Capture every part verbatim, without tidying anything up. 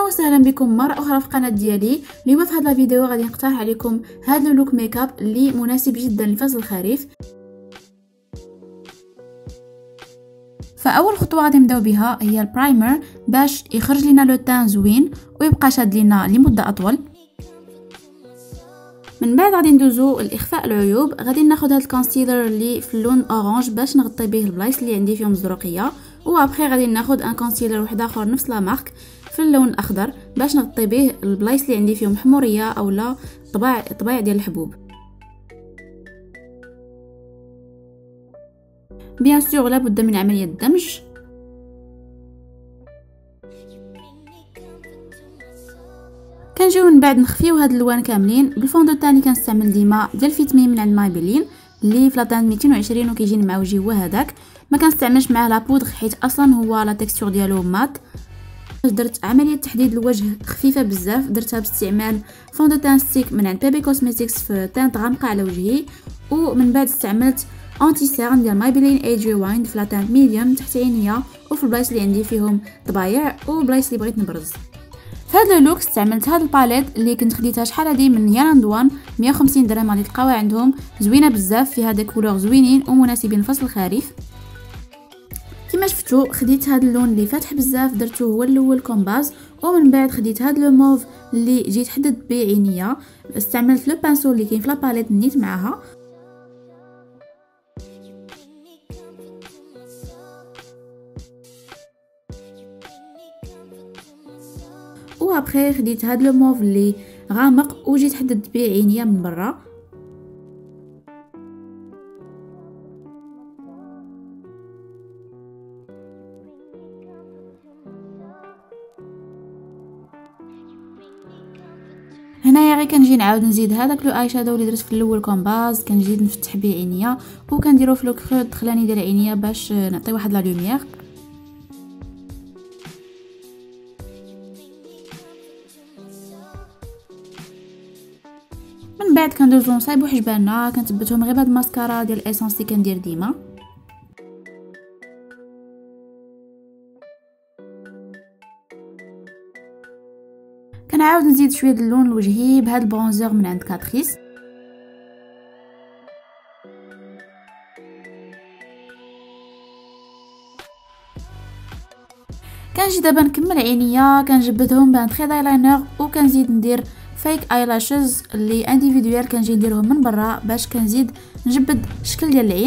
وسهلا بكم مره اخرى في القناه ديالي. اليوم في هذا الفيديو غادي نقترح عليكم هذا اللوك ميك اب اللي مناسب جدا لفصل الخريف. فاول خطوه غادي نبداو بها هي البرايمر باش يخرج لنا لو تان زوين ويبقى شاد لينا لمده اطول. من بعد غادي ندوزو الاخفاء العيوب. غادي ناخذ هذا الكونسيلر اللي في اللون اورانج باش نغطي به البلايص اللي عندي فيهم زروقيه، وابخي غادي ناخذ ان كونسيلر واحد اخر نفس لا مارك في اللون الاخضر باش نغطي به البلايص اللي عندي فيهم حموريه اولا طباع طبايع ديال الحبوب. بيان سور لابد من عمليه الدمج. كنجيو من بعد نخفيو هاد الالوان كاملين بالفون دو تان اللي كنستعمل ديما ديال فيتمي من عند مايبلين اللي في لاطان مئتين وعشرين وكيجي معوجي هو هذاك. ما كنستعملش معاه لا بودغ حيت اصلا هو لا تكستور ديالو مات. درت عمليه تحديد الوجه خفيفه بزاف، درتها باستعمال فون دو تان ستيك من عند بيبي كوزميتكس في تانت غامقه على وجهي، ومن بعد استعملت انتي سيرم ديال مايبلين ايج ريوايند في لاتان ميديوم تحت عينيا وفي البلايص اللي عندي فيهم طبايع وبلايص اللي بغيت نبرز. في هذا اللوك استعملت هذا الباليت اللي كنت خديتها شحال هادي من يالاندوان مية وخمسين درهم، غادي تلقاوها عندهم زوينه بزاف فيها دي كولور زوينين ومناسبين لفصل الخريف. كما شفتوا خديت هذا اللون اللي فاتح بزاف درته هو الاول كومباز، ومن بعد خديت هذا لو موف اللي جيت حددت به عينيا. استعملت لو بانسو اللي كاين في لاباليت نيت معاها، وابخي خديت هذا لو موف اللي غامق وجيت حددت به عينيا من برا. هنايا غير كنجي نعاود نزيد هذاك لو اي شادو اللي درت في الاول كومباز، كنزيد نفتح به عينيا وكنديرو في لو كرو الدخلاني ديال عينيا باش نعطي واحد لا لوميير. من بعد كندوزو نصايبو حجباننا، كنثبتهم غير بهاد الماسكارا ديال الاسانس اللي كندير ديما. كنعاود نزيد شويه د اللون لوجهي بهاد البرونزر من عند كاتريس. كنجي دابا نكمل عينيا، كنجبدهم بان تري ايلاينر وكنزيد ندير فيك ايلاشز اللي انديفيدوال كنجي نديرهم من برا باش كنزيد نجبد الشكل ديال العين.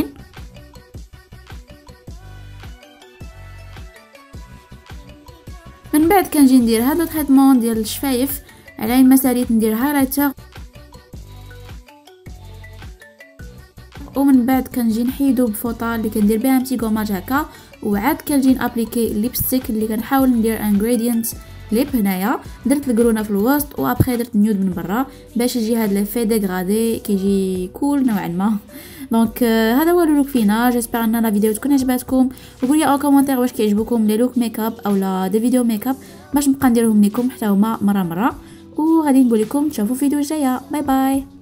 من بعد كنجي ندير هذا التريتمون ديال الشفايف على عين مساريت، ندير هايلايتر ومن بعد كنجي نحيدو بفوطه اللي كندير بها متي غوماج هكا، وعاد كنجي نابليكي ليبستيك اللي كنحاول ندير انغريدينت ليب. هنايا درت الكرونه في الوسط وابخي درت نيود من برا باش يجي هذا ليفي ديغرادي كيجي كول نوعا ما. دونك هذا هو اللوك فينا. جيسبر ان لا فيديو تكون عجباتكم، وقولوا لي او كومونتير واش كيعجبوكم لي لوك ميك اب اولا دي فيديو ميك اب باش نبقى نديرهم لكم حتى هما مره مره. وغادي نقول لكم تشوفوا فيديو جايه. باي باي.